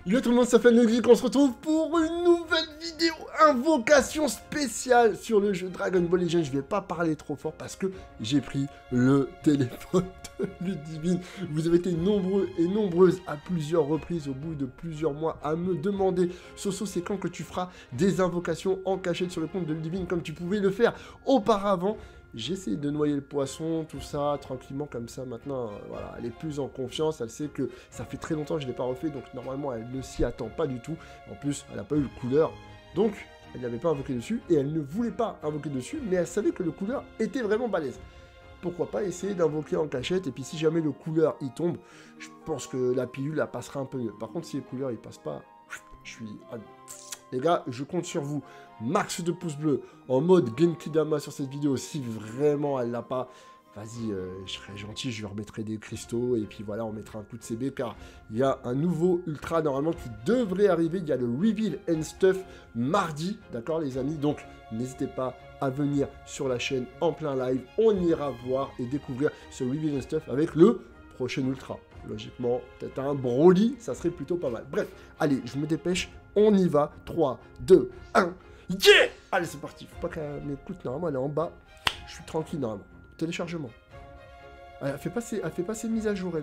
Yo tout le monde, ça fait le geek, on se retrouve pour une nouvelle vidéo invocation spéciale sur le jeu Dragon Ball Legends. Je vais pas parler trop fort parce que j'ai pris le téléphone de Ludivine. Vous avez été nombreux et nombreuses à plusieurs reprises au bout de plusieurs mois à me demander Soso, c'est quand que tu feras des invocations en cachette sur le compte de Ludivine comme tu pouvais le faire auparavant. J'essaie de noyer le poisson, tout ça, tranquillement, comme ça, maintenant, voilà, elle est plus en confiance, elle sait que ça fait très longtemps que je ne l'ai pas refait, donc normalement, elle ne s'y attend pas du tout. En plus, elle n'a pas eu le couleur, donc elle n'avait pas invoqué dessus, et elle ne voulait pas invoquer dessus, mais elle savait que le couleur était vraiment balèze. Pourquoi pas essayer d'invoquer en cachette, et puis si jamais le couleur y tombe, je pense que la pilule, elle passera un peu mieux. Par contre, si le couleur, il passe pas, je suis... Les gars, je compte sur vous. Max de pouces bleus en mode Genkidama sur cette vidéo. Si vraiment elle l'a pas, vas-y, je serai gentil, je lui remettrai des cristaux. Et puis voilà, on mettra un coup de CB car il y a un nouveau ultra normalement qui devrait arriver. Il y a le Reveal and Stuff mardi, d'accord les amis. Donc n'hésitez pas à venir sur la chaîne en plein live. On ira voir et découvrir ce Reveal and Stuff avec le prochain ultra. Logiquement, peut-être un Broly, ça serait plutôt pas mal. Bref, allez, je me dépêche, on y va. 3, 2, 1, yeah! Allez, c'est parti. Faut pas qu'elle m'écoute, normalement, elle est en bas. Je suis tranquille, normalement. Téléchargement. Elle fait pas ses mises à jour, elle.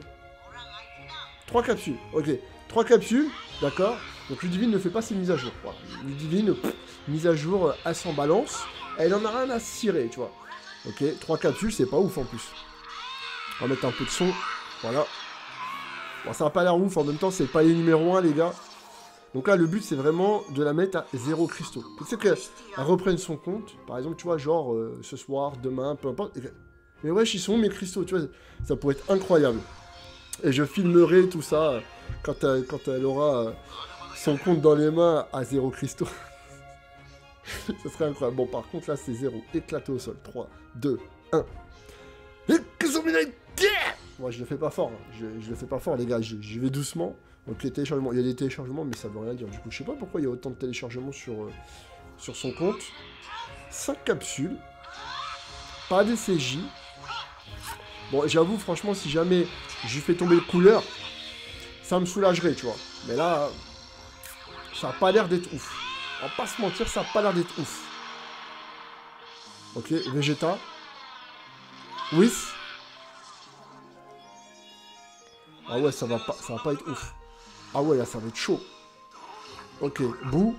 3 capsules, ok. 3 capsules, d'accord. Donc Ludivine ne fait pas ses mises à jour. Voilà. Ludivine, mise à jour à 100 balance. Elle en a rien à cirer, tu vois. Ok, 3 capsules, c'est pas ouf en plus. On va mettre un peu de son. Voilà. Bon, ça n'a pas l'air ouf, en même temps, c'est pas les numéro 1, les gars. Donc là, le but, c'est vraiment de la mettre à 0 cristaux. Tu sais qu'elle reprenne son compte, par exemple, tu vois, genre, ce soir, demain, peu importe. Mais wesh, ils sont où mes cristaux, tu vois, ça pourrait être incroyable. Et je filmerai tout ça quand elle aura son compte dans les mains à 0 cristaux. Ça serait incroyable. Bon, par contre, là, c'est 0. Éclaté au sol. 3, 2, 1. Moi, je le fais pas fort. Hein. Je le fais pas fort, les gars. Je vais doucement. Donc, les téléchargements. Il y a des téléchargements, mais ça veut rien dire. Du coup, je sais pas pourquoi il y a autant de téléchargements sur son compte. 5 capsules. Pas des CJ. Bon, j'avoue, franchement, si jamais je lui fais tomber le couleur, ça me soulagerait, tu vois. Mais là, ça a pas l'air d'être ouf. On va pas se mentir, ça a pas l'air d'être ouf. Ok, Vegeta. Whis. Ah ouais, ça va pas être ouf. Ah ouais, là, ça va être chaud. Ok, Boo.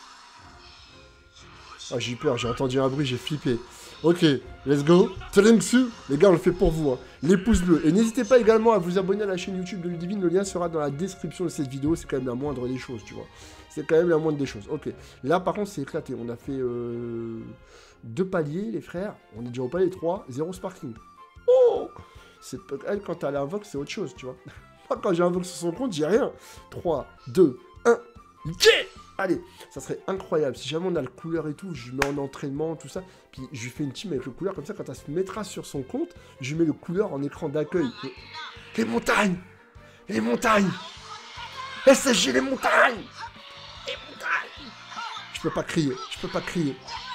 Ah, j'ai eu peur, j'ai entendu un bruit, j'ai flippé. Ok, let's go. Tringsu. Les gars, on le fait pour vous, hein. Les pouces bleus. Et n'hésitez pas également à vous abonner à la chaîne YouTube de Ludivine. Le lien sera dans la description de cette vidéo. C'est quand même la moindre des choses, tu vois. C'est quand même la moindre des choses. Ok. Là, par contre, c'est éclaté. On a fait 2 paliers, les frères. On est déjà au palier 3. 0 sparkling. Oh! Elle, quand elle invoque, c'est autre chose, tu vois. Moi, quand j'invoque sur son compte, j'ai rien. 3, 2, 1. Yeah! Allez, ça serait incroyable. Si jamais on a le couleur et tout, je lui mets en entraînement, tout ça. Puis je lui fais une team avec le couleur, comme ça, quand elle se mettra sur son compte, je lui mets le couleur en écran d'accueil. Les montagnes! Les montagnes! SSG, les montagnes! Les montagnes! Je peux pas crier, je peux pas crier.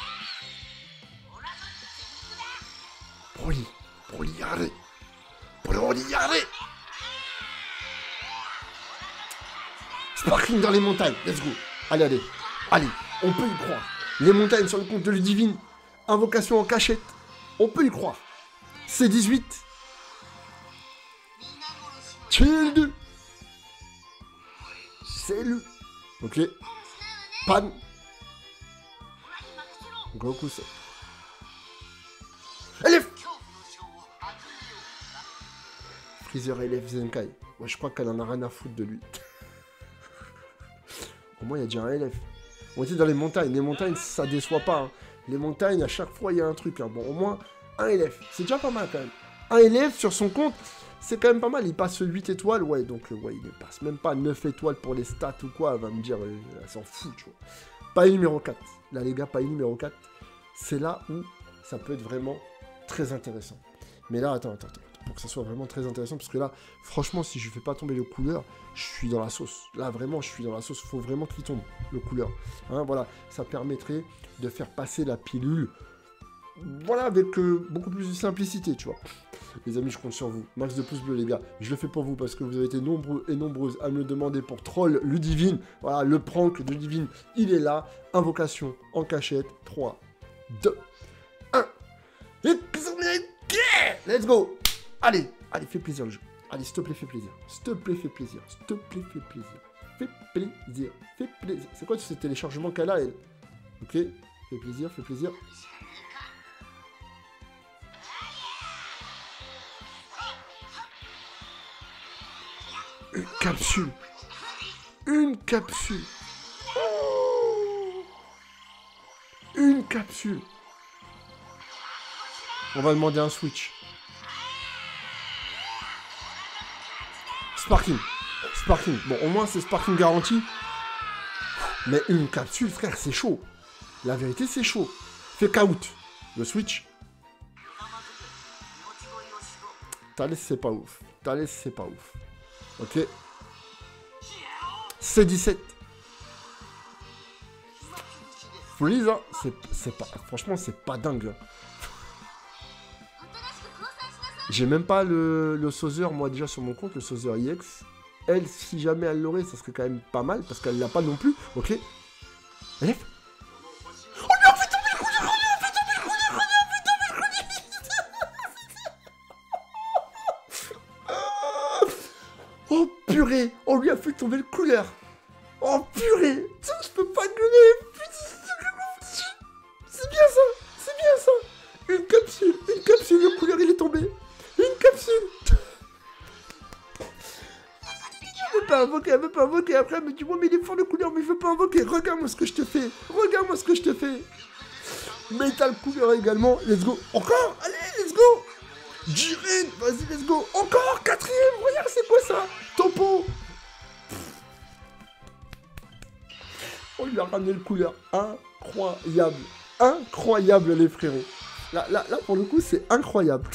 Broly, Broly, arrête! Broly, arrête! Sparkling dans les montagnes, let's go! Allez, allez, allez, on peut y croire. Les montagnes sur le compte de Ludivine. Invocation en cachette. On peut y croire. C18. Child. Salut. Ok. Pan. Goku, c'est... Élève. Freezer élève Zenkai. Moi, je crois qu'elle en a rien à foutre de lui. Au moins, il y a déjà un LF. On était dans les montagnes. Les montagnes, ça déçoit pas. Hein. Les montagnes, à chaque fois, il y a un truc. Hein. Bon, au moins, un LF. C'est déjà pas mal, quand même. Un LF sur son compte, c'est quand même pas mal. Il passe 8 étoiles. Ouais, donc, ouais, il ne passe même pas 9 étoiles pour les stats ou quoi. Elle va me dire, elle s'en fout, tu vois. Palier numéro 4. Là, les gars, palier numéro 4. C'est là où ça peut être vraiment très intéressant. Mais là, attends. Pour que ça soit vraiment très intéressant, parce que là, franchement, si je fais pas tomber le couleur, je suis dans la sauce. Là, vraiment, je suis dans la sauce. Il faut vraiment qu'il tombe, le couleur. Hein, voilà, ça permettrait de faire passer la pilule voilà, avec beaucoup plus de simplicité, tu vois. Les amis, je compte sur vous. Max de pouces bleus, les gars. Je le fais pour vous parce que vous avez été nombreux et nombreuses à me le demander pour troll Ludivine. Voilà, le prank de Ludivine, il est là. Invocation en cachette. 3, 2, 1. Let's go. Allez, allez, fais plaisir le jeu. Allez, s'il te plaît, fais plaisir. S'il te plaît, fais plaisir. S'il te plaît, fais plaisir. Fais plaisir. Fais plaisir. C'est quoi tous ces téléchargements qu'elle a, elle? Ok. Fais plaisir, fais plaisir. Une capsule. Une capsule. Oh, une capsule. On va demander un switch. Sparking. Sparking. Bon, au moins, c'est Sparking garanti. Mais une capsule, frère, c'est chaud. La vérité, c'est chaud. Fake out. Le switch. Thalès, c'est pas ouf. Thalès, c'est pas ouf. Ok. C17. Freeze, hein. C'est pas... Franchement, c'est pas dingue. Hein. J'ai même pas le Sauzer, moi, déjà, sur mon compte, le Sauzer IX. Elle, si jamais elle l'aurait, ça serait quand même pas mal, parce qu'elle l'a pas non plus. Ok. Allez. On lui a fait tomber le couleur. On lui a fait tomber le couleur. On lui a fait tomber le couleur. Oh, purée. On lui a fait tomber le couleur. Oh, purée. Tiens, je peux pas gueuler. C'est bien ça. C'est bien ça. Une capsule. Une capsule. Le couleur, il est tombé. Une capsule. Elle veut pas invoquer, elle veut pas invoquer. Après, elle me dit, ouais, mais il est fort le couleur, mais je veux pas invoquer. Regarde-moi ce que je te fais. Regarde-moi ce que je te fais. Metal couleur également. Let's go. Encore. Allez, let's go. Jiren. Vas-y, let's go. Encore. Quatrième. Regarde, c'est quoi ça? Topo. On lui a ramené le couleur. Incroyable. Incroyable, les frérots. Là, pour le coup, c'est incroyable.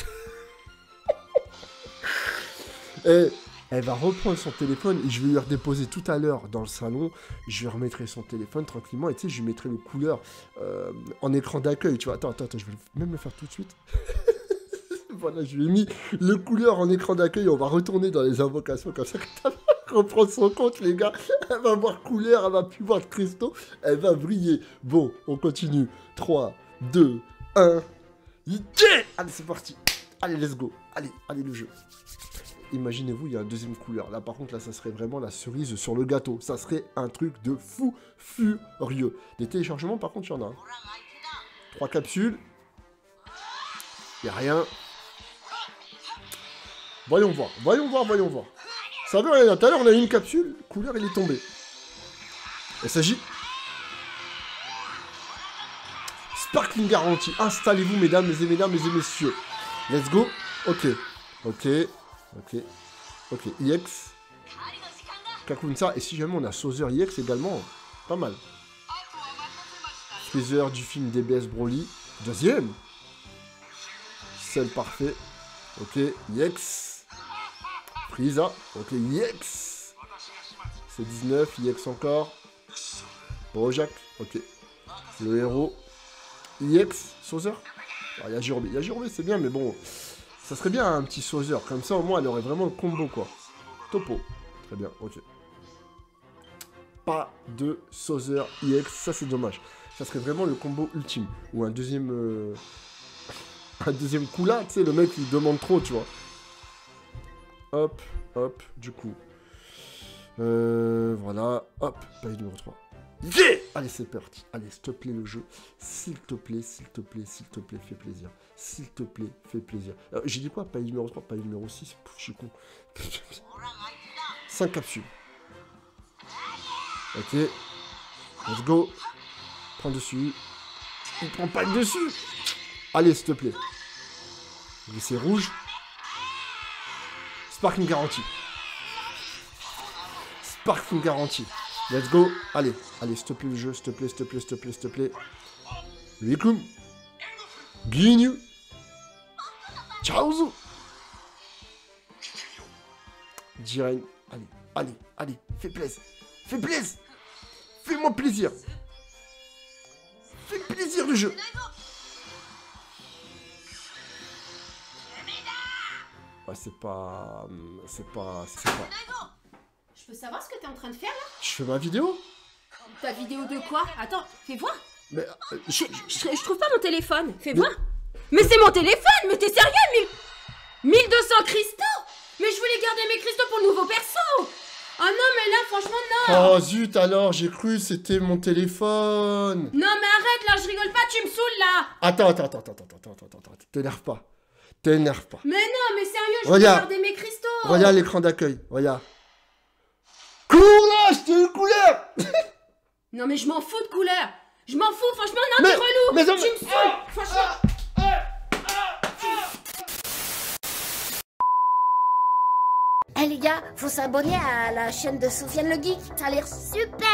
Et elle va reprendre son téléphone et je vais lui redéposer tout à l'heure dans le salon. Je lui remettrai son téléphone tranquillement et tu sais, je lui mettrai le couleur en écran d'accueil. Tu vois, attends, je vais même le faire tout de suite. Voilà, je lui ai mis le couleur en écran d'accueil. On va retourner dans les invocations comme ça. Elle va reprendre son compte, les gars. Elle va voir couleur, elle va plus voir de cristaux. Elle va briller. Bon, on continue. 3, 2, 1. Yeah. Allez, c'est parti. Allez, let's go. Allez, le jeu. Imaginez-vous, il y a une deuxième couleur. Là, par contre, là, ça serait vraiment la cerise sur le gâteau. Ça serait un truc de fou furieux. Des téléchargements, par contre, il y en a. 3 capsules. Il n'y a rien. Voyons voir. Ça veut rien. Tout à l'heure, on a eu une capsule. Couleur, il est tombé. Il s'agit... Sparkling garantie. Installez-vous, mesdames et messieurs. Let's go. Ok. IX. Kakunsa. Et si jamais on a Sauzer IX également, pas mal. Freezer du film DBS Broly. Deuxième. Celle parfait. Ok. IX. Frieza. Ok. IX. C'est 19. IX encore. Bojack. Ok. Le héros. IX. Sauzer. Il y a Jirobe, c'est bien, mais bon... Ça serait bien un petit Sauzer, comme ça au moins elle aurait vraiment le combo quoi. Topo. Très bien, ok. Pas de Sauzer IX, ça c'est dommage. Ça serait vraiment le combo ultime. Ou un deuxième... un deuxième coup là, tu sais, le mec il demande trop, tu vois. Hop, du coup. Voilà, hop, page numéro 3. Yeah. Allez, c'est parti. Allez, s'il te plaît, le jeu. S'il te plaît, fais plaisir. S'il te plaît, fais plaisir. J'ai dit quoi? Page numéro 3, page numéro 6. Pouf, je suis con. 5 capsules. Ok. Let's go. Prends dessus. Il prend pas le dessus. Allez, s'il te plaît. C'est rouge. Sparking garantie. Sparking garantie. Let's go. Allez, s'il te plaît, le jeu. S'il te plaît. Rikum. Ginyu. Chaozu. Jiren. Allez. Fais plaisir. Fais-moi plaisir. Fais plaisir le jeu. Ouais, c'est pas... Je peux savoir ce que t'es en train de faire là? Je fais ma vidéo? Ta vidéo de quoi? Attends, fais voir. Mais... Je trouve pas mon téléphone, fais voir. Mais c'est mon téléphone, mais t'es sérieux? 1200 cristaux? Mais je voulais garder mes cristaux pour le nouveau perso. Oh non, mais là, franchement, non. Oh zut alors, j'ai cru c'était mon téléphone. Non, mais arrête là, je rigole pas, tu me saoules là. Attends, t'énerve pas. T'énerve pas. Mais non, mais sérieux, je veux Regarde. garder mes cristaux. Regarde l'écran d'accueil, regarde. Cours là, je t'ai une couleur. Non, mais je m'en fous de couleur. Je m'en fous, franchement, non, t'es relou. mais Tu me saoules, franchement. Eh les gars, faut s'abonner à la chaîne de Sofiane le Geek, ça a l'air super